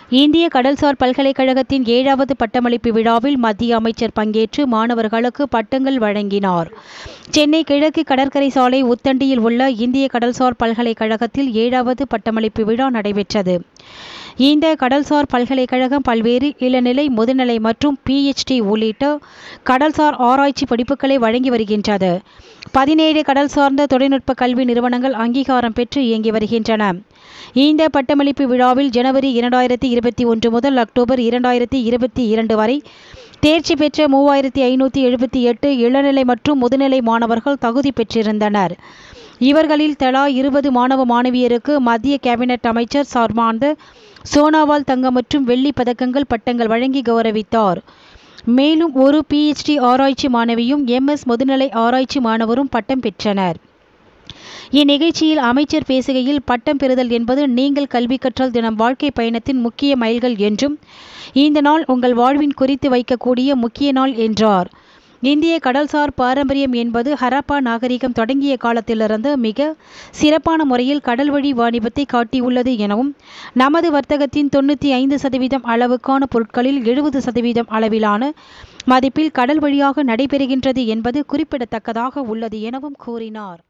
இந்திய கடல்சார் பல்கலைக்கழகத்தின் 7வது பட்டமளிப்பு விழாவில் மத்திய அமைச்சர் பங்கேற்று மாணவர்களுக்கு பட்டங்கள் வழங்கினார். சென்னை கிழக்கு கடற்கரை சாலை உத்தண்டியில் உள்ள இந்திய கடல்சார் பல்கலைக்கழகத்தில் 7வது பட்டமளிப்பு விழா நடைபெற்றது. இந்த கடல்சார் பல்கலைக்கழகம் பல்வேறு இளநிலை, முதுநிலை மற்றும் PhD உள்ளிட்ட கடல்சார் ஆராய்ச்சி படிப்புகளை வழங்கி வருகின்றது. 17 கடல் சார்ந்த தொழில்நுட்ப கல்வி நிறுவனங்கள் அங்கீகாரம் பெற்று இயங்கி வருகின்றன. இந்த பட்டமளிப்பு விழாவில் ஜனவரி 2021 முதல் அக்டோபர் 2022 வரை தேர்ச்சி பெற்ற 3578 இளநிலை மற்றும் முதுநிலை மாணவர்கள் தகுதி பெற்றிருந்தனர். இவர்களில் தலா 20 மாணவ மாணவியருக்கு மத்திய கேபினட் அமைச்சர் சர்பானந்த சோனாவால் தங்கம் மற்றும் வெள்ளி பதக்கங்கள், பட்டங்கள் வழங்கி கௌரவித்தார். மேலும் ஒரு PhD ஆராய்ச்சி மாணவியும் MS முதுநிலை ஆராய்ச்சி மாணவரும் பட்டம் பெற்றனர். இந்நிகழ்ச்சியில் அமைச்சர் பேசுகையில், பட்டம் பெறுதல் என்பது நீங்கள் கல்வி கற்றல் தினம் வாழ்க்கை பயணத்தின் முக்கிய மைல்கள் என்றும், இந்த நாள் உங்கள் வாழ்வின் குறித்து வைக்கக்கூடிய முக்கிய நாள் என்றார். இந்திய கடல்சார் பாரம்பரியம் என்பது ஹரப்பா நாகரிகம் தொடங்கிய காலத்திலிருந்து மிக சிறப்பான முறையில் கடல் வழி வாணிபத்தை காட்டியுள்ளது எனவும், நமது வர்த்தகத்தின் 95% அளவுக்கான பொருட்களில் 70% அளவிலான மதிப்பில் கடல் வழியாக நடைபெறுகின்றது என்பது குறிப்பிடத்தக்கதாக உள்ளது எனவும் கூறினார்.